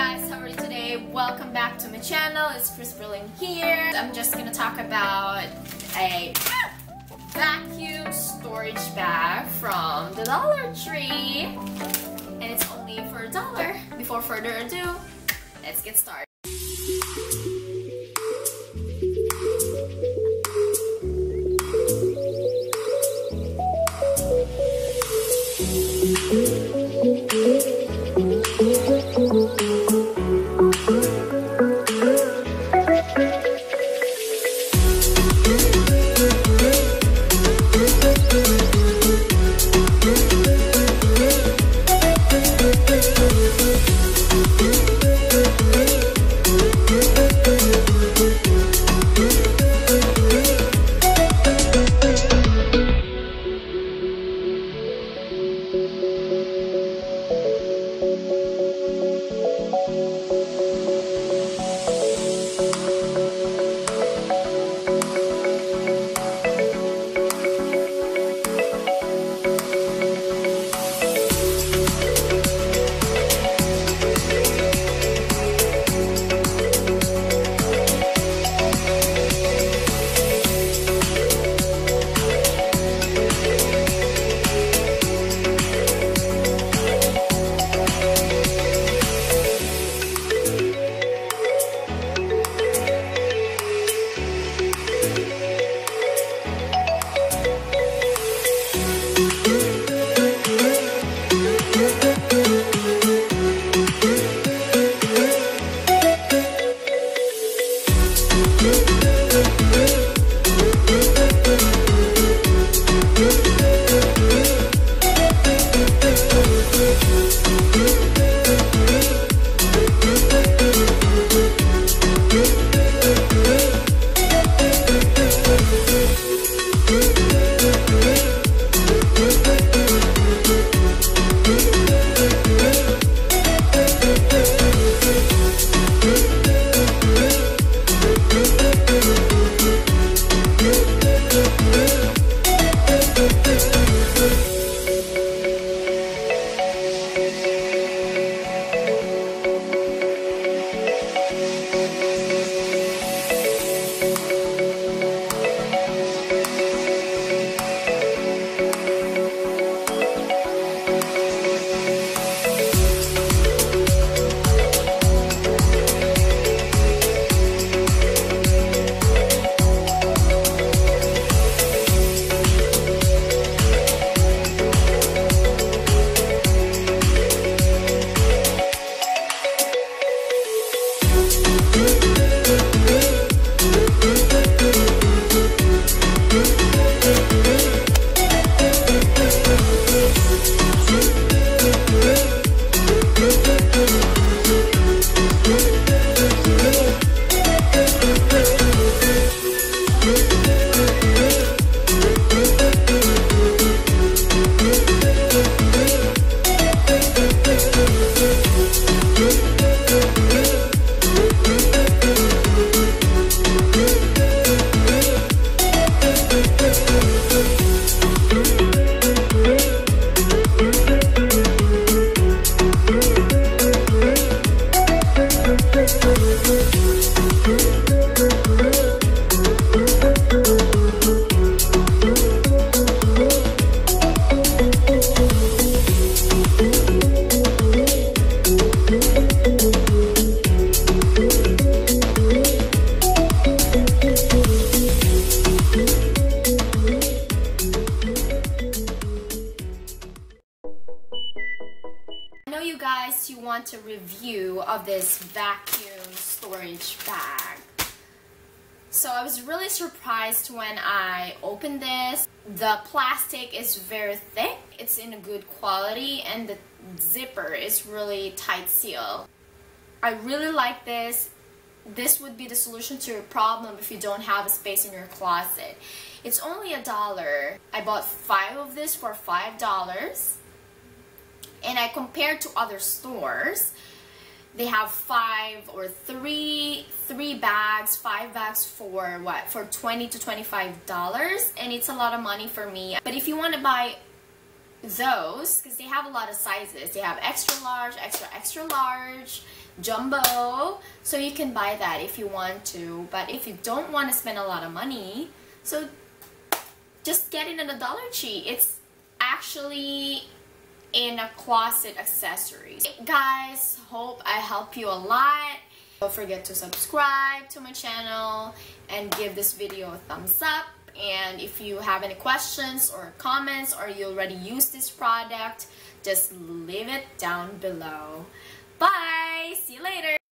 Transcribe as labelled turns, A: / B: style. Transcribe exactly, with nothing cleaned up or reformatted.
A: guys, how are you today? Welcome back to my channel. It's Chris Berlin here. I'm just gonna talk about a vacuum storage bag from the Dollar Tree, and it's only for a dollar. Before further ado, let's get started. You guys you want a review of this vacuum storage bag. So I was really surprised when I opened this. The plastic is very thick, it's in a good quality, and the zipper is really tight seal. I really like this. This would be the solution to your problem if you don't have a space in your closet. It's only a dollar. I bought five of this for five dollars. And I compared to other stores, they have five or three three bags, five bags for what? For twenty to twenty-five dollars, and it's a lot of money for me. But if you want to buy those, because they have a lot of sizes, they have extra large, extra extra large, jumbo, so you can buy that if you want to. But if you don't want to spend a lot of money, so just get it in a Dollar Tree. It's actually in a closet accessories. Guys, hope I help you a lot. Don't forget to subscribe to my channel and give this video a thumbs up. And if you have any questions or comments, or you already use this product, just leave it down below. Bye! See you later!